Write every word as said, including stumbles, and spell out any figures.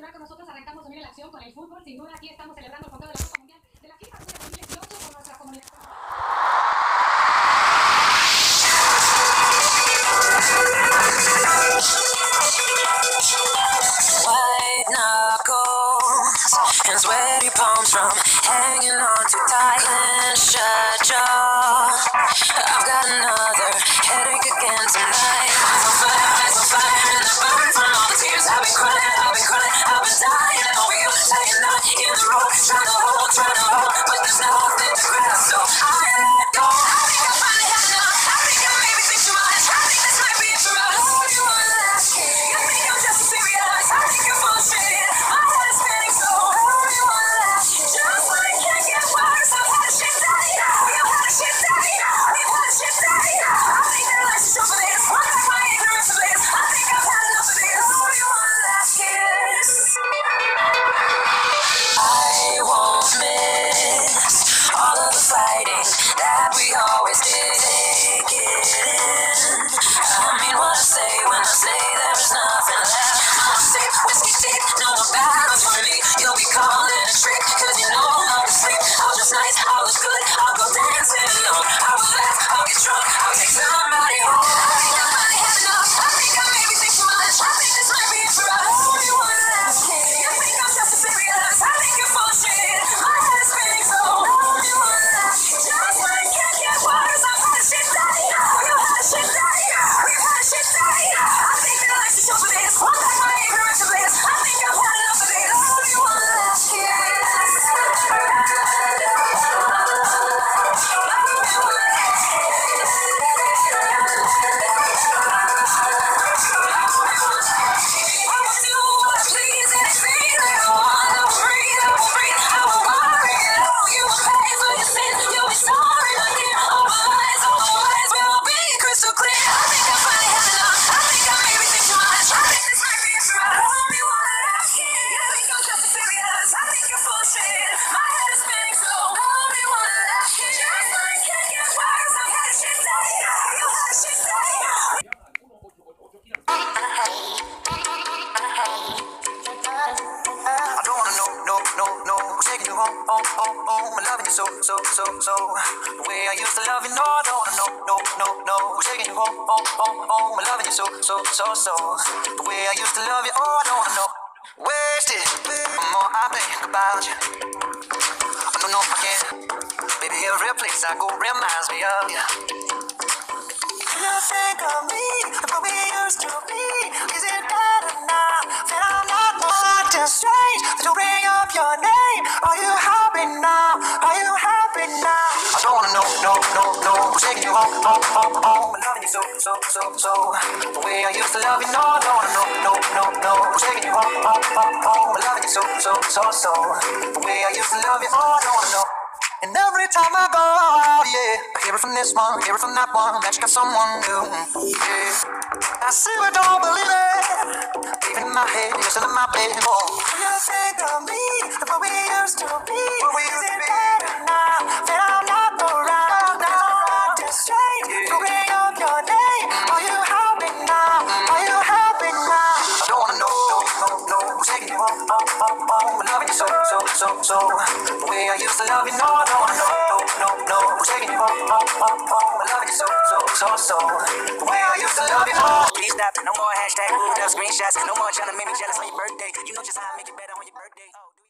continuar con nosotros, arrancamos también la acción con el fútbol. Sin duda, aquí estamos celebrando el conteo de la Copa Mundial de la FIFA dos mil dieciocho con nuestra comunidad. White knuckles and sweaty palms from hanging on too tight and shut jaw. I've got another headache again tonight. Eyes on fire, eyes on fire, and I burn from all the tears I've been crying, I've been crying, I've been dying over you, saying not in the road, trying to hold, trying to hold, but there's nothing to grasp, so I let go. I think I finally had enough. I think I maybe think too much. I think this might be it for us. You one last kiss. You think I'm just serious? I think you're full of shit. My head is spinning, so only one last kiss. Just when it can't get worse, I've had a shit day. We've had a shit day. We've had a shit day. I think that life's too short for this. I'm back my ignorance of this. I think I've had enough of this. Only one last kiss. I won't miss all of the fighting that we always did. Take it in. I mean what I say when I say there's nothing left. I'm sick, whiskey dick, no more battles for me. You'll be calling a trick, cause you know I'll be sleep. I'll just nice, I'll look good, I'll go dancing alone. I will laugh, I'll get drunk, I'll take somebody home. I think I finally had enough. I think I maybe think too much. I think this might be it for us. Only one last kiss. You think I'm just as serious? I think you're full of shit. My head is spinning, so only one last kiss. Just when it can't get worse, I've had a shit day. We've had a shit day. We've had a shit day. I think that life's too short for this. I'm back my ignorance of this. I think I've had enough of this. Only one last kiss. Home, home, home, I'm loving you so, so, so, so. The way I used to love you, no, I don't wanna know, no, no, no. Who's taking you home, home, home, home? I'm loving you so, so, so, so. The way I used to love you, oh, I don't wanna know. Wasted, the more I think about you, I don't know if I can. Baby, every place I go reminds me of you. You think of me, the way we used to be. Is it better now that I'm not more acting strange? That you bring up your name. Are you happy now? Are you happy now? I don't wanna know, no, no, no. Who's taking you home, home, home, home? I'm loving you so, so, so, so. The way I used to love you, no, I don't wanna know, no, no, no. Who's taking you home, home, home, home? I'm loving you so, so, so, so. The way I used to love you, oh, I don't wanna know. And every time I go out, yeah, I hear it from this one, hear it from that one, that you got someone new, yeah. I see but don't believe it, even in my head, you're still in my bed, oh. You think of me, the way we used to be, what we used to be. Better now that I'm not around, now I'm acting strange, to bring up your name. Are you happy now? Are you happy now? I don't wanna know, no, no, no, who's taking you home, home, home, home? I'm loving you so, so, so, so. The way I used to love you, no, I don't wanna know, no, no, no. Who's taking you home, home, home, home? I'm loving you so, so, so, so. The way I used to love you, oh. Please stop, no more hashtag, ooh, no screenshots. No more trying to make me jealous on your birthday. You know just how I make it better on your birthday. Oh,